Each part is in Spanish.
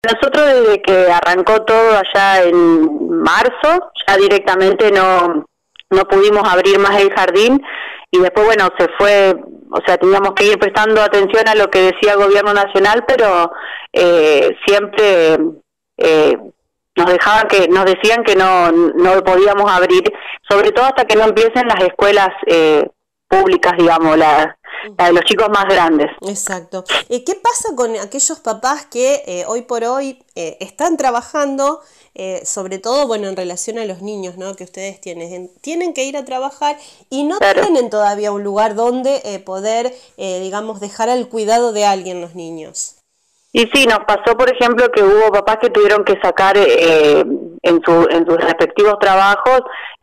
Nosotros desde que arrancó todo allá en marzo, ya directamente no pudimos abrir más el jardín y después, bueno, se fue, o sea, teníamos que ir prestando atención a lo que decía el gobierno nacional, pero siempre nos decían que no podíamos abrir, sobre todo hasta que no empiecen las escuelas públicas, digamos, la de los chicos más grandes. Exacto. ¿Qué pasa con aquellos papás que hoy por hoy están trabajando, sobre todo, bueno, en relación a los niños, ¿no?, que ustedes tienen que ir a trabajar y no tienen todavía un lugar donde poder, digamos, dejar al cuidado de alguien los niños? Y sí, nos pasó, por ejemplo, que hubo papás que tuvieron que sacar en sus respectivos trabajos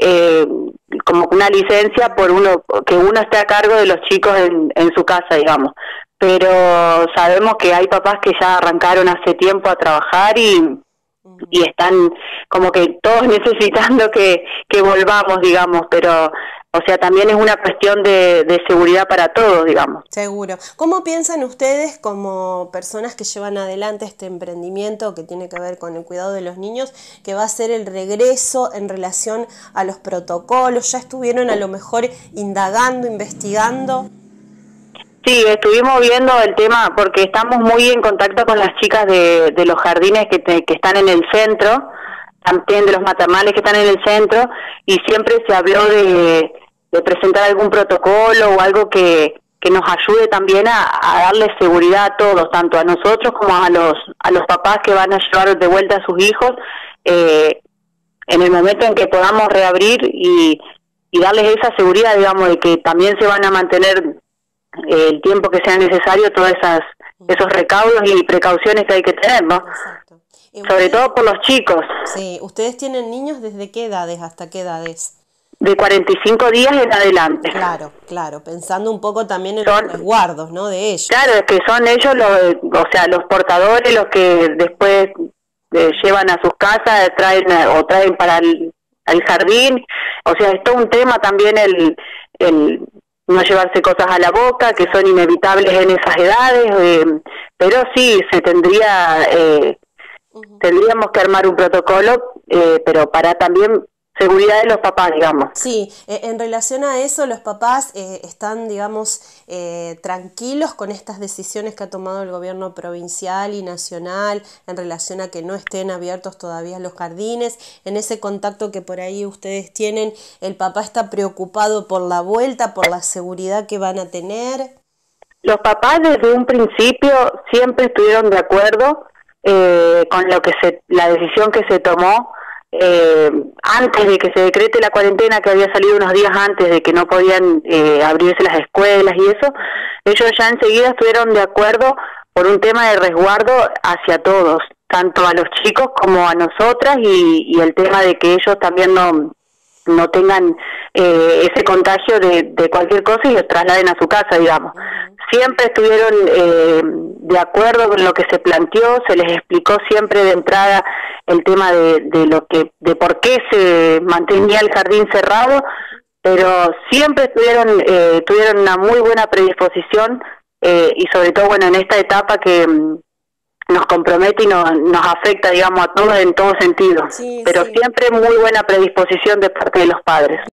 como una licencia por que uno esté a cargo de los chicos en su casa, digamos. Pero sabemos que hay papás que ya arrancaron hace tiempo a trabajar y están como que todos necesitando que volvamos, digamos, pero... O sea, también es una cuestión de seguridad para todos, digamos. Seguro. ¿Cómo piensan ustedes como personas que llevan adelante este emprendimiento que tiene que ver con el cuidado de los niños, que va a ser el regreso en relación a los protocolos? ¿Ya estuvieron a lo mejor indagando, investigando? Sí, estuvimos viendo el tema porque estamos muy en contacto con las chicas de los jardines que están en el centro, también de los maternales que están en el centro, y siempre se habló de presentar algún protocolo o algo que nos ayude también a darle seguridad a todos, tanto a nosotros como a los papás que van a llevar de vuelta a sus hijos, en el momento en que podamos reabrir y darles esa seguridad, digamos, de que también se van a mantener el tiempo que sea necesario todos esos recaudos y precauciones que hay que tener, ¿no? Exacto. Sobre todo por los chicos. Sí, ¿ustedes tienen niños desde qué edades, hasta qué edades? De 45 días en adelante. Claro, pensando un poco también en los resguardos, ¿no?, de ellos. Claro, es que son ellos los portadores, los que después llevan a sus casas, traen para el jardín. O sea, es todo un tema también el no llevarse cosas a la boca, que son inevitables en esas edades, pero sí, tendríamos que armar un protocolo, pero para también seguridad de los papás, digamos. Sí, en relación a eso, los papás están, digamos, tranquilos con estas decisiones que ha tomado el gobierno provincial y nacional en relación a que no estén abiertos todavía los jardines. En ese contacto que por ahí ustedes tienen, ¿el papá está preocupado por la vuelta, por la seguridad que van a tener? Los papás desde un principio siempre estuvieron de acuerdo con la decisión que se tomó. Antes de que se decrete la cuarentena, que había salido unos días antes de que no podían abrirse las escuelas y eso, ellos ya enseguida estuvieron de acuerdo por un tema de resguardo hacia todos, tanto a los chicos como a nosotras, y el tema de que ellos también no tengan ese contagio de cualquier cosa y los trasladen a su casa, digamos. Siempre estuvieron de acuerdo con lo que se planteó, se les explicó siempre de entrada el tema de por qué se mantenía el jardín cerrado, pero siempre tuvieron una muy buena predisposición y sobre todo, bueno, en esta etapa que nos compromete y nos afecta, digamos, a todos en todo sentido, pero siempre muy buena predisposición de parte de los padres.